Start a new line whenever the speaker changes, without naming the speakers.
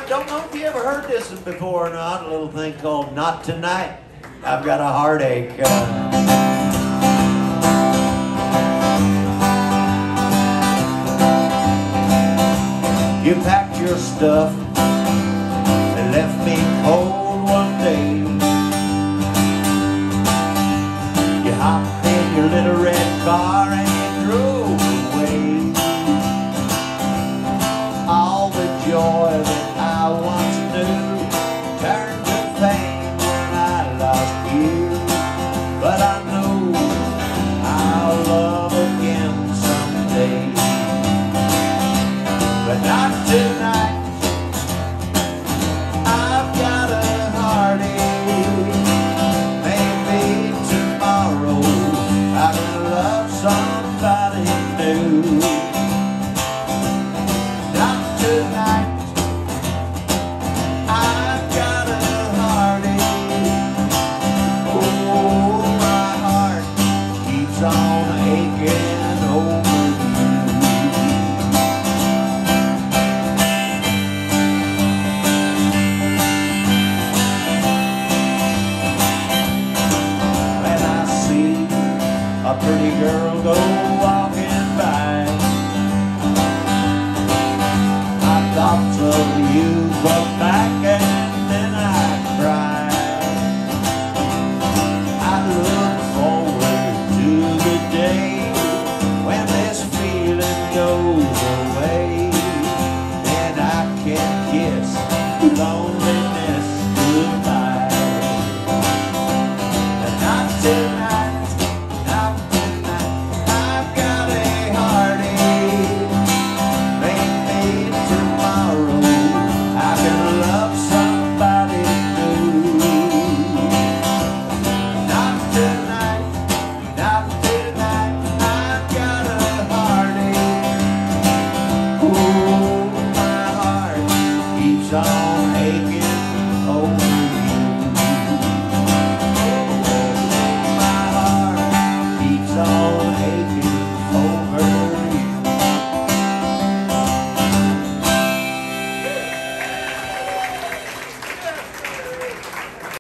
don't know if you ever heard this before or not, a little thing called Not Tonight. I've got a heartache. You packed your stuff and left me cold one day. You hopped in your little red car and you drove away. All the joy that I once knew turned to pain when I lost you. But I know I'll love again someday. But not tonight. I've got a heartache. Maybe tomorrow I can love somebody new. Not tonight. I've got a heartache. Oh, my heart keeps on aching over you. When I see a pretty girl go walking by, my thoughts of you come back and then I cry. I look forward to the day when this feeling goes away, and I can kiss lonely